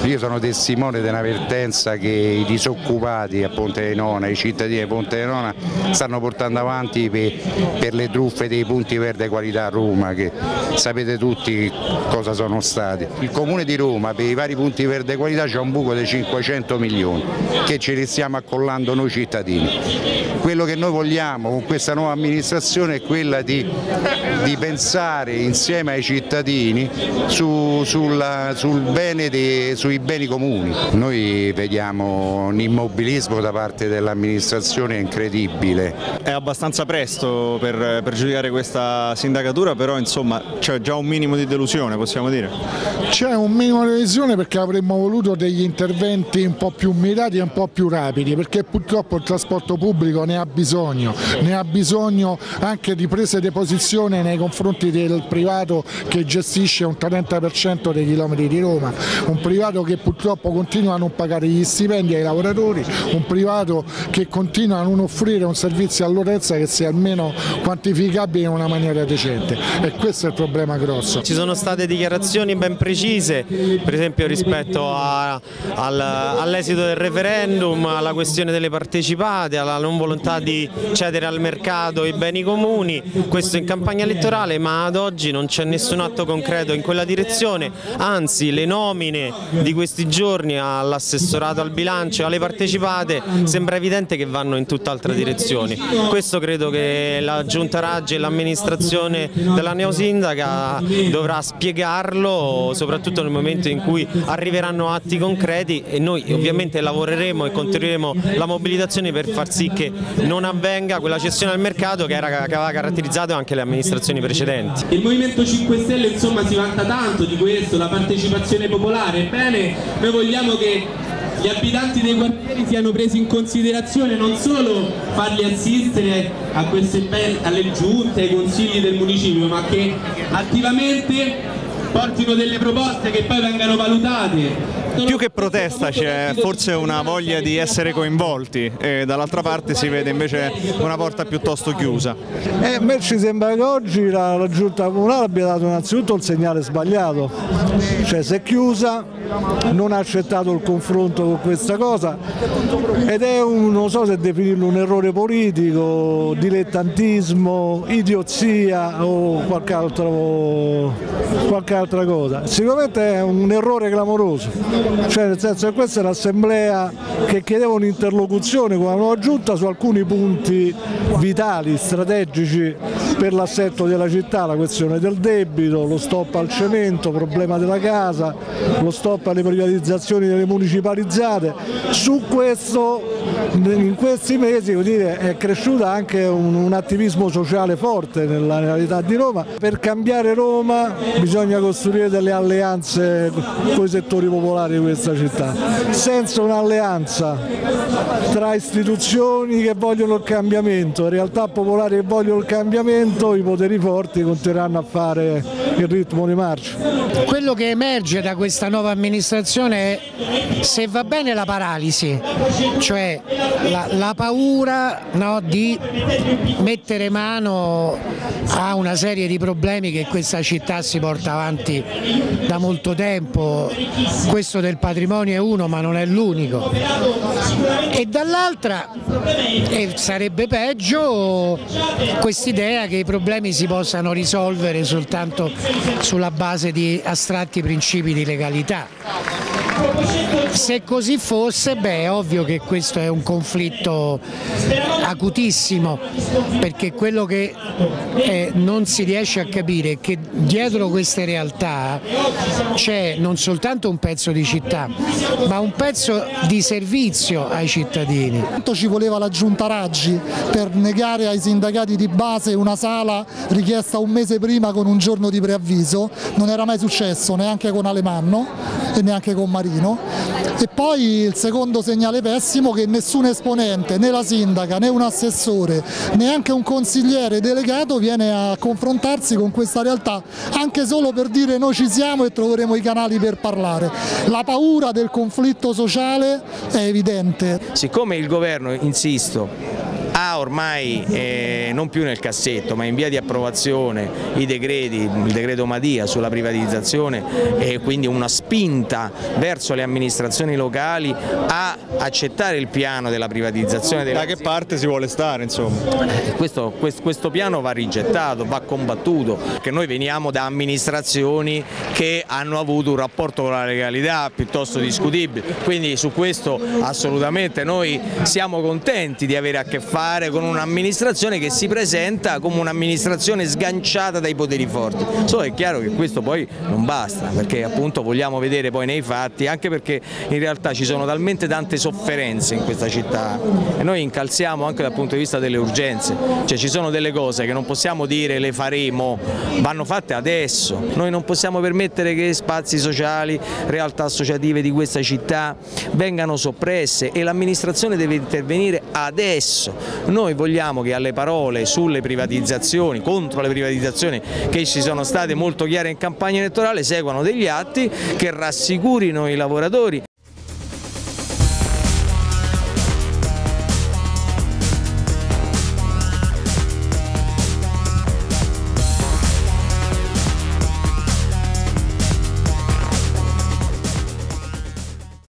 Io sono testimone di una vertenza che i disoccupati a Ponte di Nona, i cittadini di Ponte di Nona stanno portando avanti per le truffe dei punti verde qualità a Roma, che sapete tutti cosa sono stati. Il Comune di Roma per i vari punti verde qualità c'è un buco di 500 milioni che ce li stiamo accollando noi cittadini. Quello che noi vogliamo con questa nuova amministrazione è quella di pensare insieme ai cittadini sui beni comuni. Noi vediamo un immobilismo da parte dell'amministrazione incredibile. È abbastanza presto per giudicare questa sindacatura, però insomma c'è già un minimo di delusione, possiamo dire. C'è un minimo di delusione perché avremmo voluto degli interventi un po' più mirati e un po' più rapidi, perché purtroppo il trasporto pubblico ne ha bisogno anche di prese di posizione nei confronti del privato che gestisce un 30% dei chilometri di Roma, un privato che purtroppo continua a non pagare gli stipendi ai lavoratori, un privato che continua a non offrire un servizio all'utenza che sia almeno quantificabile in una maniera decente, e questo è il problema grosso. Ci sono state dichiarazioni ben precise, per esempio rispetto all'esito del referendum, alla questione delle partecipate, alla non volontà di cedere al mercato i beni comuni, questo in campagna elettorale, ma ad oggi non c'è nessun atto concreto in quella direzione, anzi le nomine di questi giorni all'assessorato al bilancio e alle partecipate sembra evidente che vanno in tutt'altra direzione. Questo credo che la Giunta Raggi e l'amministrazione della neosindaca dovrà spiegarlo, soprattutto nel momento in cui arriveranno atti concreti, e noi ovviamente lavoreremo e continueremo la mobilitazione per far sì che non avvenga quella cessione al mercato che aveva caratterizzato anche le amministrazioni precedenti. Il Movimento 5 Stelle insomma si vanta tanto di questo, la partecipazione popolare. Ebbene, noi vogliamo che gli abitanti dei quartieri siano presi in considerazione, non solo farli assistere a alle giunte, ai consigli del municipio, ma che attivamente portino delle proposte che poi vengano valutate. Più che protesta c'è forse una voglia di essere coinvolti, e dall'altra parte si vede invece una porta piuttosto chiusa. A me ci sembra che oggi la giunta comunale abbia dato innanzitutto il segnale sbagliato, cioè si è chiusa, non ha accettato il confronto con questa cosa, ed è non so se definirlo un errore politico, dilettantismo, idiozia o qualche altra cosa. Sicuramente è un errore clamoroso. Cioè, nel senso che questa è un'assemblea che chiedeva un'interlocuzione con la nuova giunta su alcuni punti vitali, strategici per l'assetto della città, la questione del debito, lo stop al cemento, problema della casa, lo stop alle privatizzazioni delle municipalizzate. Su questo in questi mesi è cresciuto anche un attivismo sociale forte nella realtà di Roma. Per cambiare Roma bisogna costruire delle alleanze con i settori popolari di questa città. Senza un'alleanza tra istituzioni che vogliono il cambiamento e realtà popolari che vogliono il cambiamento, i poteri forti continueranno a fare il ritmo di marcia. Quello che emerge da questa nuova amministrazione è, se va bene, la paralisi, cioè la paura, no, di mettere mano a una serie di problemi che questa città si porta avanti da molto tempo. Questo del patrimonio è uno, ma non è l'unico, e dall'altra, e sarebbe peggio, quest'idea che i problemi si possano risolvere soltanto sulla base di astratti principi di legalità. Se così fosse, è ovvio che questo è un conflitto acutissimo, perché quello che non si riesce a capire è che dietro queste realtà c'è non soltanto un pezzo di città, ma un pezzo di servizio ai cittadini. Ci voleva la Giunta Raggi per negare ai sindacati di base una sala richiesta un mese prima con un giorno di preavviso, non era mai successo neanche con Alemanno e neanche con Marino. E poi il secondo segnale pessimo, che nessun esponente, né la sindaca né un assessore, neanche un consigliere delegato viene a confrontarsi con questa realtà, anche solo per dire noi ci siamo e troveremo i canali per parlare. La paura del conflitto sociale è evidente. Siccome il governo, insisto, ha ormai non più nel cassetto ma in via di approvazione i decreti, il decreto Madia sulla privatizzazione e quindi una spinta verso le amministrazioni locali a accettare il piano della privatizzazione. Da che parte si vuole stare, insomma? Questo piano va rigettato, va combattuto, perché noi veniamo da amministrazioni che hanno avuto un rapporto con la legalità piuttosto discutibile, quindi su questo assolutamente noi siamo contenti di avere a che fare con un'amministrazione che si presenta come un'amministrazione sganciata dai poteri forti. Solo è chiaro che questo poi non basta, perché appunto vogliamo vedere poi nei fatti, anche perché in realtà ci sono talmente tante sofferenze in questa città e noi incalziamo anche dal punto di vista delle urgenze, cioè ci sono delle cose che non possiamo dire le faremo, vanno fatte adesso. Noi non possiamo permettere che spazi sociali, realtà associative di questa città vengano soppresse e l'amministrazione deve intervenire adesso. Noi vogliamo che alle parole sulle privatizzazioni, contro le privatizzazioni che ci sono state molto chiare in campagna elettorale, seguano degli atti che rassicurino i lavoratori